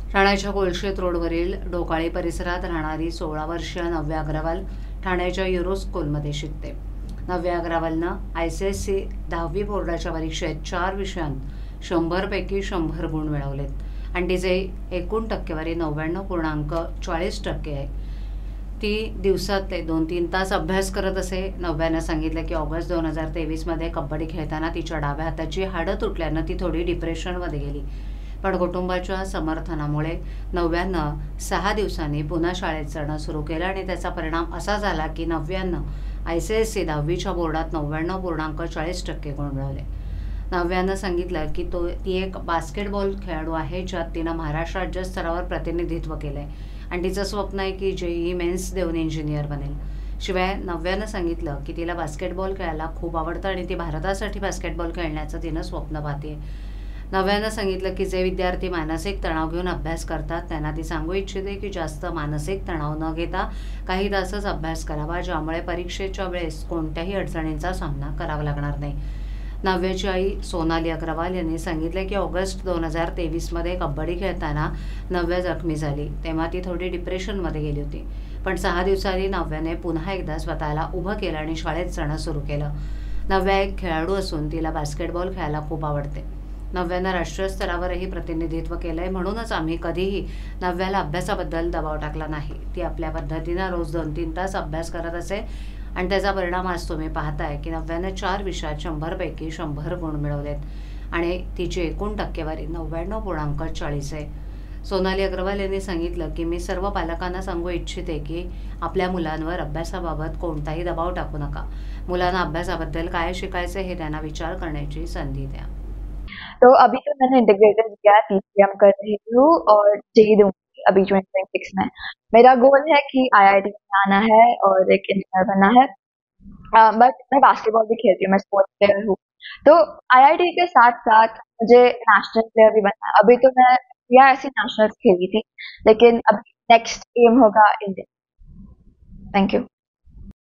ठाण्याच्या कोळशेत रोडवरील डोकाळी परिसरात राहणारी 16 वर्षीय नव्या अग्रवाल ठाण्याच्या युरो स्कूलमध्ये शिकते. नव्या अग्रवालनं ICSE 10वी बोर्डाच्या परीक्षेत 4 विषयांत 100 पैकी 100 गुण मिळवलेत आणि तिचे एकूण टक्केवारी 99.40% आहे. ती दिवसातले 2-3 तास अभ्यास करत असे. नव्यानं सांगितलं की ऑगस्ट 2023मध्ये कबड्डी खेळताना तिच्या डाव्या हाताची हाडं तुटल्यानं ती थोडी डिप्रेशनमध्ये गेली. पण कुटुंबाच्या समर्थनामुळे नव्यानं 6 दिवसांनी पुन्हा शाळेत जाणं सुरू केलं आणि त्याचा परिणाम असा झाला की नव्यानं ICSE 10वीच्या बोर्डात 99.40% गुण मिळवले. नव्यानं सांगितलं की ती एक बास्केटबॉल खेळाडू आहे, ज्यात तिनं महाराष्ट्र राज्य स्तरावर प्रतिनिधित्व केलं आहे आणि तिचं स्वप्न आहे की JEE मेन्स देऊन इंजिनियर बनेल. शिवाय नव्यानं सांगितलं की तिला बास्केटबॉल खेळायला खूप आवडतं आणि ती भारतासाठी बास्केटबॉल खेळण्याचं तिनं स्वप्न पाहते. नव्यानं सांगितलं की जे विद्यार्थी मानसिक तणाव घेऊन अभ्यास करतात त्यांना ती सांगू इच्छिते की जास्त मानसिक तणाव न घेता काही तासच अभ्यास करावा, ज्यामुळे परीक्षेच्या वेळेस कोणत्याही अडचणींचा सामना करावा लागणार नाही. नव्याची आई सोनाली अग्रवाल यांनी सांगितले की ऑगस्ट 2023मध्ये कबड्डी खेळताना नव्या जखमी झाली, तेव्हा ती थोडी डिप्रेशनमध्ये गेली होती. पण 6 दिवसांनी नव्याने पुन्हा एकदा स्वतःला उभं केलं आणि शाळेत जाणं सुरू केलं. नव्या एक खेळाडू असून तिला बास्केटबॉल खेळायला खूप आवडते. नव्यानं राष्ट्रीय स्तरावरही प्रतिनिधित्व केलंय, म्हणूनच आम्ही कधीही नव्याला अभ्यासाबद्दल दबाव टाकला नाही. ती आपल्या पद्धतीनं रोज 2-3 तास अभ्यास करत असे आणि त्याचा परिणाम आज तुम्ही पाहताय की नव्यानं 4 विषयात 100 पैकी 100 गुण मिळवलेत आणि तिची एकूण टक्केवारी 99.40 आहे. सोनाली अग्रवाल यांनी सांगितलं की मी सर्व पालकांना सांगू इच्छिते की आपल्या मुलांवर अभ्यासाबाबत कोणताही दबाव टाकू नका. मुलांना अभ्यासाबद्दल काय शिकायचं हे त्यांना विचार करण्याची संधी द्या. तो अभी तो मैंने इंटीग्रेटेड किया, TCM कर रही हूँ और JEE दूंगी अभी 2026 में। मेरा गोल है कि IIT में आना है और एक इंजीनियर बनना है। बट मैं बास्केटबॉल भी खेलती हूँ, मैं स्पोर्ट्स प्लेयर हूँ। तो IIT के साथ साथ मुझे नेशनल प्लेयर भी बनना है। अभी तो मैं ऐसी नेशनल्स खेली थी, लेकिन अब नेक्स्ट एम होगा इंडिया। Thank you.